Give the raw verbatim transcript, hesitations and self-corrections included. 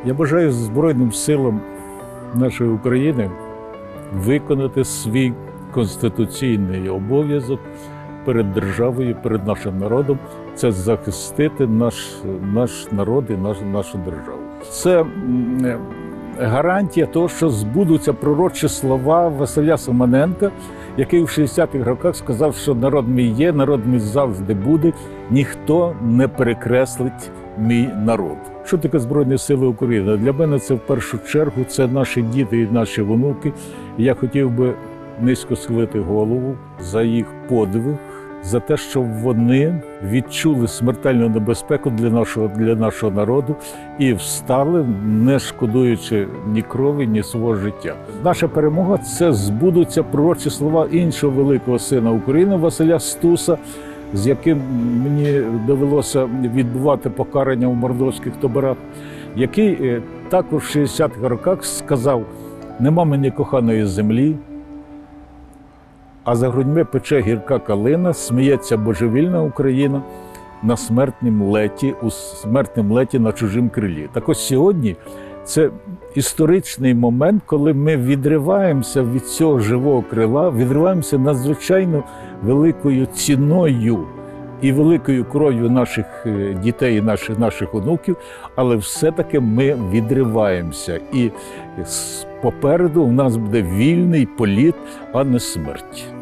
Я бажаю Збройним силам нашої України виконати свій конституційний обов'язок перед державою, перед нашим народом. Це захистити наш, наш народ і наш, нашу державу. Це гарантія того, що збудуться пророчі слова Василя Симоненка, який в шістдесятих роках сказав, що народ мій є, народ мій завжди буде, ніхто не перекреслить мій народ. Що таке Збройні Сили України? Для мене це в першу чергу це наші діти і наші внуки. Я хотів би низько схилити голову за їх подвиг, за те, що вони відчули смертельну небезпеку для нашого, для нашого народу і встали, не шкодуючи ні крові, ні свого життя. Наша перемога – це збудуться пророчі слова іншого великого сина України Василя Стуса, з яким мені довелося відбувати покарання в мордовських таборах, який також в шістдесятих роках сказав: «Нема мені коханої землі, а за грудьми пече гірка калина, сміється божевільна Україна на смертнім леті, у смертнім леті на чужим крилі». Так ось сьогодні це історичний момент, коли ми відриваємося від цього живого крила, відриваємося надзвичайно великою ціною і великою кров'ю наших дітей і наших, наших онуків, але все-таки ми відриваємося. І попереду у нас буде вільний політ, а не смерть.